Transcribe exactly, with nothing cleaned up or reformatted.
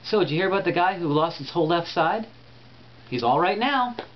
So, did you hear about the guy who lost his whole left side? He's all right now.